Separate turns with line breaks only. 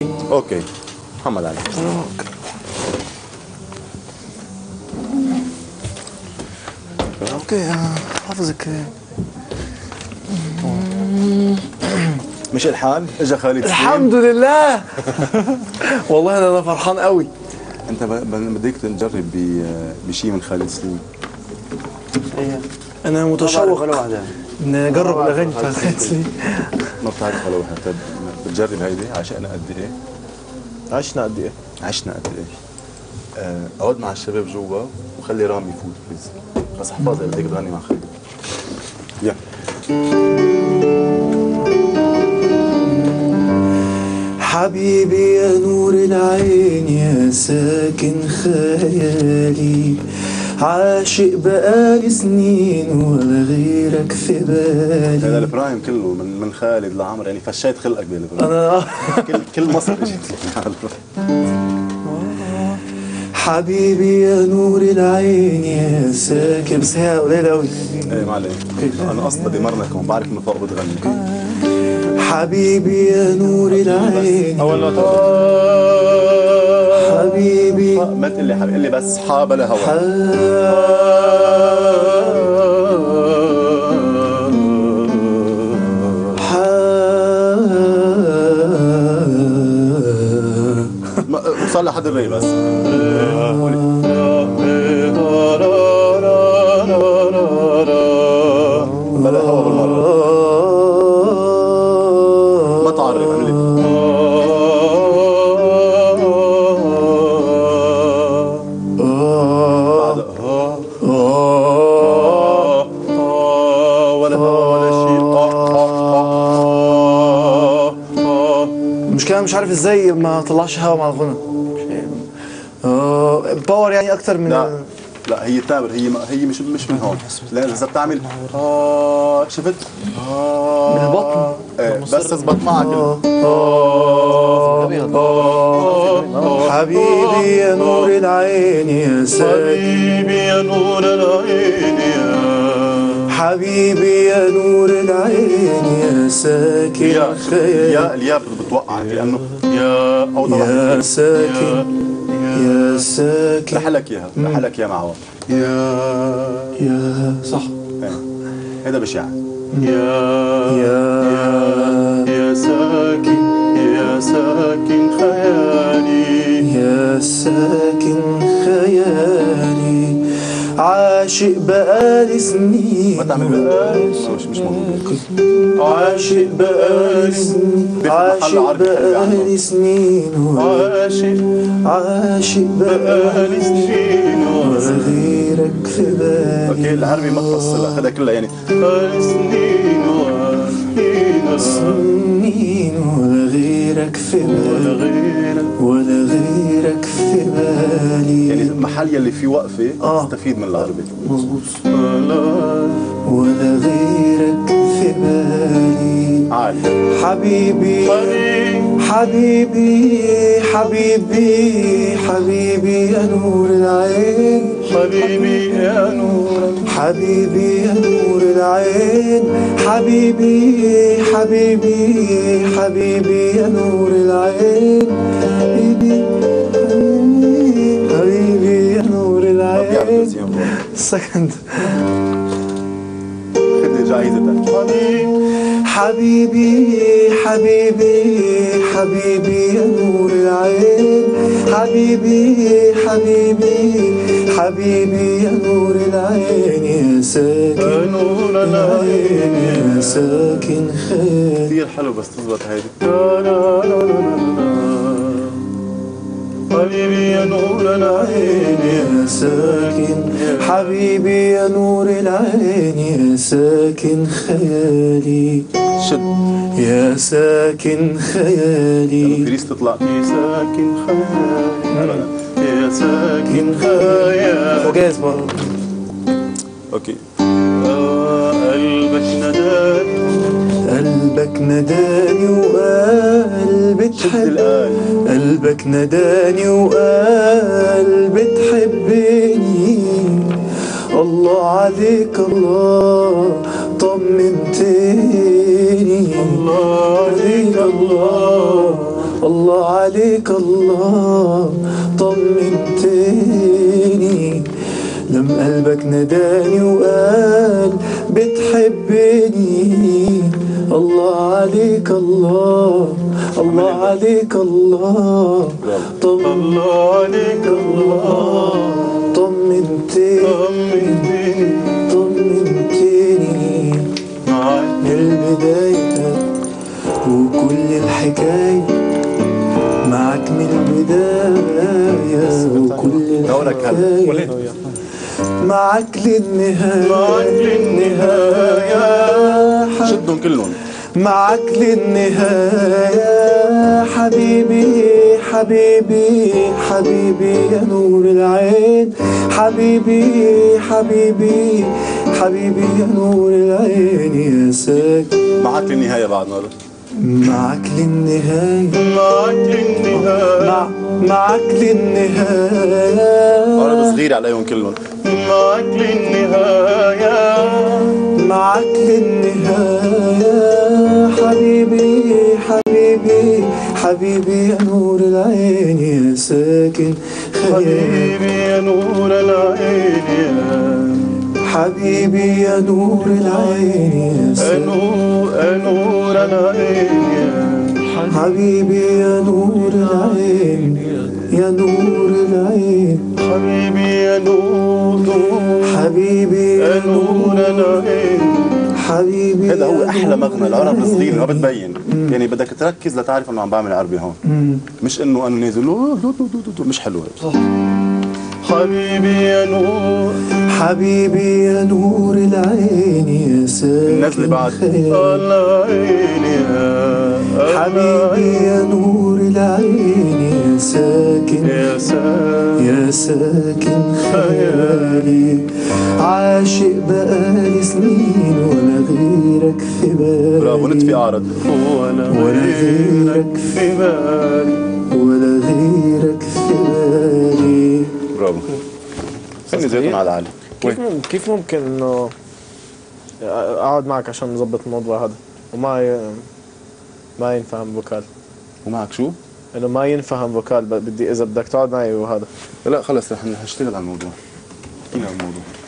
اوكي محمد علي.
اوكي حافظك.
مش الحال اجا خالد سليم.
الحمد لله. والله انا فرحان قوي.
انت بدك تجرب بشيء من خالد سليم.
انا متشوق نجرب الاغاني بتاعت خالد سليم.
ما بتعرف ولا واحد. طيب بتجرب هيدي عشقنا قد ايه؟
عشنا قد ايه؟
عشنا قد ايه؟ اقعد مع الشباب جوا وخلي رامي يفوت بليز. بس احفظها بدك تغني مع خالد. يلا.
حبيبي يا نور العين يا ساكن خيالي، عاشق بقالي سنين ولا غيرك في بالي.
هذا البرايم كله من خالد لعمر، يعني فشيت خلقك بالبرايم.
انا
كل مصر اجت
حبيبي يا نور العين يا ساكن. بس هي قليله قوي.
ايه ما عليك، انا اصلا دمرنا كمان بعرف انه فوق بتغني.
حبيبي يا نور العين.
اول نوت
حبيبي
ما تقول لي حبيبي، قل لي بس حا بلا هوا. وصل لحد الري بس. بلا هوا بالمرة. ما تعرف اعمل لي. ولا هوا ولا شيء.
المشكلة مش عارف ازاي ما طلعش هوا مع الغنى. باور يعني اكتر من
لا هي تابر، هي مش من هون. لا اذا بتعمل شفت
من البطن.
ايه بس اظبط معك
حبيبي يا نور العين يا ساكن.
حبيبي يا نور العين يا
حبيبي يا نور العين يا ساكن خيالي.
يا الياء بتوقعك لانه يا اوضح
يا ساكن يا ساكن.
رحلك اياها، رحلك اياها معه.
يا صح.
هذا بشع.
يا
ساكن يا ساكن خيالي.
يا ساكن خيالي، عاشق بقالي سنين.
ما تعمل بقالي مش موجود.
عاشق بقالي سنين. عاشق بقالي سنين. عاشق بقالي سنين ولا غيرك في بالي.
اوكي العربي ما تفصل اخذها كلها يعني.
سنين ولا غيرك في بالي. ولا غيرك في بالي.
يعني المحل يلي فيه وقفه تستفيد من العربي.
مظبوط. ولا غيرك في بالي.
عالي.
حبيبي حبيبي حبيبي حبيبي يا نور العين.
حبيبي يا نور.
حبيبي يا نور العين. حبيبي حبيبي حبيبي يا نور العين. حبيبي حبيبي يا نور العين. سكند.
خذ جايزتك.
حبيبي حبيبي حبيبي يا نور العين. حبيبي حبيبي حبيبي يا نور العين يا ساكن
نور العين
يا ساكن خيالي.
كثير حلو بس تزبط هيدي. حبيبي يا نور العين
يا ساكن. حبيبي يا نور العين يا ساكن خيالي.
شد
يا ساكن خيالي.
فريس تطلع. يا ساكن خيالي. يا ساكن خيالي.
وجاز برضه.
اوكي. قلبك نداني.
قلبك نداني وقال بتحب. قلبك نداني وقال بتحبني. الله عليك الله طمنتني. الله عليك الله الله عليك الله طمنتني لم قلبك نداني وقال بتحبني. الله عليك الله الله عليك الله
الله عليك الله
طمنتني من البداية وكل الحكاية معك من البداية وكل الحكاية معك للنهاية
شدهم كلهم
معك للنهاية حبيبي حبيبي حبيبي يا نور العين حبيبي حبيبي حبيبي يا نور العين يا ساكن
معك للنهاية بعد مرة
معك للنهاية معك للنهاية
أنا صغير عليهم كلهم معك للنهاية
معك للنهاية حبيبي حبيبي حبيبي يا نور العين يا ساكن
حبيبي يا نور العين يا
حبيبي يا نور العين يا
نور العين يا
حبيبي يا نور العين يا نور العين
حبيبي يا نور
حبيبي يا
نور العين
حبيبي.
هذا هو احلى مغنى العرب الصغير ما بتبين يعني بدك تركز لتعرف انه عم بعمل عربي هون مش انه انا نازل مش حلو صح. حبيبي يا نور
حبيبي يا نور العين يا ساكن
النزل بعد العين يا
حبيبي يا نور العين يا ساكن يا ساكن خيالي عاشق بقالي سنين ولا غيرك في بالي
برافو نتفي اعرض
ولا غيرك في بالي ولا غيرك في بالي.
برافو خليني زيتون على العالي.
كيف ممكن انه اقعد معك عشان نظبط الموضوع هذا ما ينفهم فوكال
ومعك شو؟
انه ما ينفهم فوكال بدي اذا بدك تقعد معي وهذا
لا خلص رح نشتغل على الموضوع. احكينا عن الموضوع.